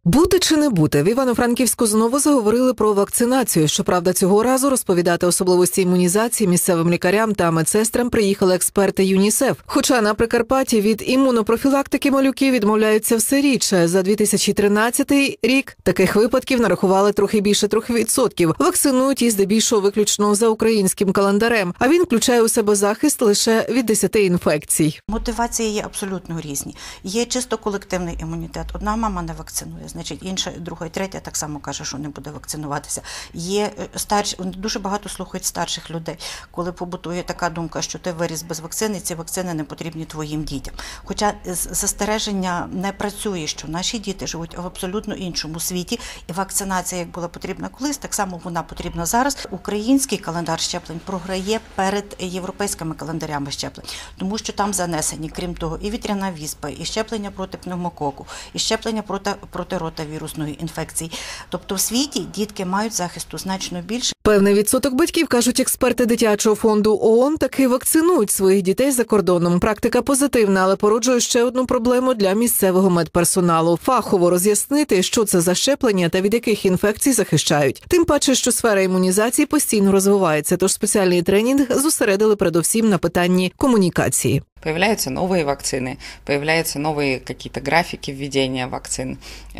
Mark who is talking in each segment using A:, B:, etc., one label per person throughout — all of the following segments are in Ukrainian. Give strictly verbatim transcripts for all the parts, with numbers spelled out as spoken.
A: Бути чи не бути? В Івано-Франківську знову заговорили про вакцинацію. Щоправда, цього разу розповідати особливості імунізації місцевим лікарям та медсестрам приїхали експерти ЮНІСЕФ. Хоча на Прикарпатті від імунопрофілактики малюків відмовляються все рідше. За дві тисячі тринадцятий рік таких випадків нарахували трохи більше трьох відсотків. Вакцинують і здебільшого виключно за українським календарем, а він включає у себе захист лише від десяти інфекцій.
B: Мотивації є абсолютно різні. Є чисто колективний імунітет. Одна мама не вакцинує, значить інша, друга і третя так само каже, що не буде вакцинуватися. Є старші, дуже багато слухають старших людей, коли побутує така думка, що ти виріс без вакцини, ці вакцини не потрібні твоїм дітям. Хоча застереження не працює, що наші діти живуть в абсолютно іншому світі, і вакцинація, як була потрібна колись, так само вона потрібна зараз. Український календар щеплень програє перед європейськими календарями щеплень, тому що там занесені, крім того, і вітряна віспа, і щеплення проти пневмококу, і щеплення проти, проти ротавірусної інфекції. Тобто в світі дітки мають захисту значно більше.
A: Певний відсоток батьків, кажуть експерти дитячого фонду ООН, таки вакцинують своїх дітей за кордоном. Практика позитивна, але породжує ще одну проблему для місцевого медперсоналу. Фахово роз'яснити, що це за щеплення та від яких інфекцій захищають. Тим паче, що сфера імунізації постійно розвивається, тож спеціальний тренінг зосередили передусім на питанні комунікації.
C: Появляются новые вакцины, появляются новые какие-то графики введения вакцин.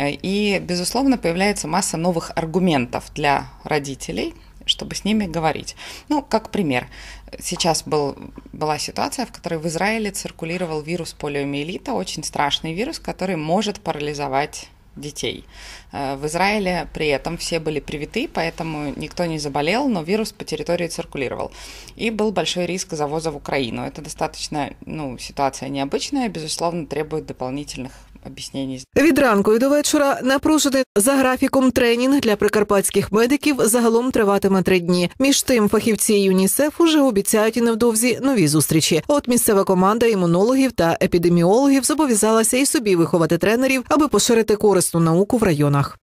C: И, безусловно, появляется масса новых аргументов для родителей, чтобы с ними говорить. Ну, как пример. Сейчас был, была ситуация, в которой в Израиле циркулировал вирус полиомиелита, очень страшный вирус, который может парализовать детей. В Израиле при этом все были привиты, поэтому никто не заболел, но вирус по территории циркулировал. И был большой риск завоза в Украину. Это достаточно, ну, ситуация необычная, безусловно, требует дополнительных об'яснень.
A: Від ранку і до вечора напружений за графіком тренінг для прикарпатських медиків загалом триватиме три дні. Між тим, фахівці ЮНІСЕФ уже обіцяють і невдовзі нові зустрічі. От місцева команда імунологів та епідеміологів зобов'язалася і собі виховати тренерів, аби поширити корисну науку в районах.